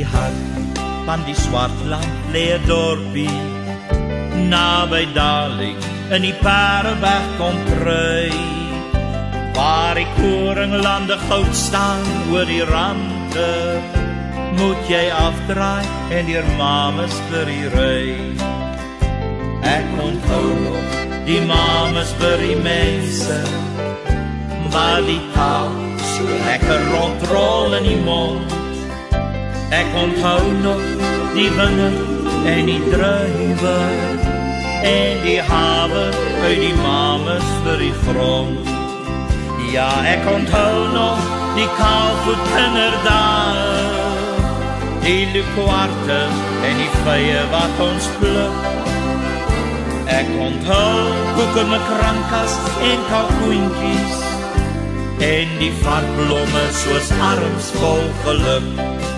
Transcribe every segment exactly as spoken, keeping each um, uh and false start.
hart van die Swartland lê 'n dorpie, naby Darling in die Parelberg kom kry, waar die koringlande goud staan oor die rande, moet jy afdraai en deur Mamasbury ry. Ek onthou nog die Mamasbury mense, waar die taal so lekker rondrol in die mond. Ek onthou nog die wingerd en die druiwe, en die haver uit die Mamasbury grond. Ja, ek onthou nog die kaalvoet kinderdae, die lukwarte en die vye wat ons pluk. Ek onthou koekermakrankas en kalkoentjies, en die varkblomme soos arms vol geluk.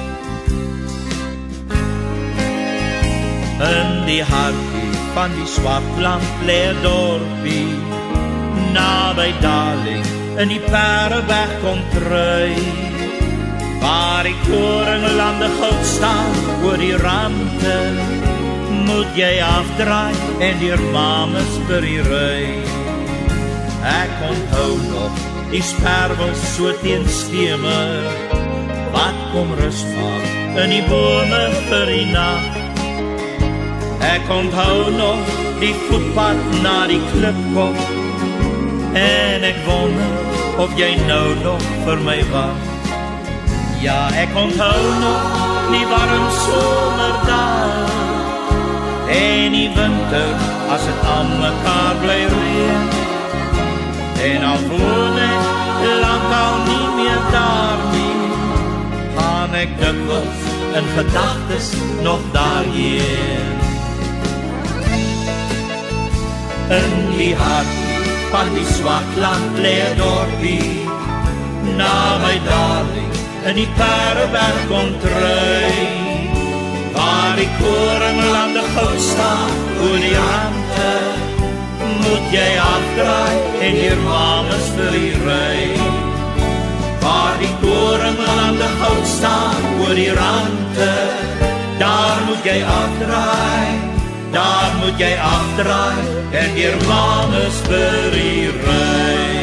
In die hartjie van die Swartland lê 'n dorpie, naby Darling in die Parelberg kom kry, waar die koringlande goud staan oor die rande, moet jy afdraai en deur Mamasbury ry. Ek onthou nog die sperwels so teen skemer, wat kom rus maak in die bome vir die nag. Ek onthou nog die voetpad na die klipkop, en ek wonder of jy nou nog vir my wag. Ja, ek onthou nog die warm somerdag, en die winter as het aan mekaar bly reën. En al woon ek lang al nie meer daar nie, gaan ek dikwels in gedagtes nog daarheen. In die hart van die Swartland lê 'n dorpie, naby Darling in die Parelberg kom kry, waar die koringlande goud staan oor die rande, moet jy afdraai en deur Mamasbury ry. Waar die koringlande goud staan oor die rande, daar moet jy afdraai, daar moet jy afdraai en deur Mamasbury ry.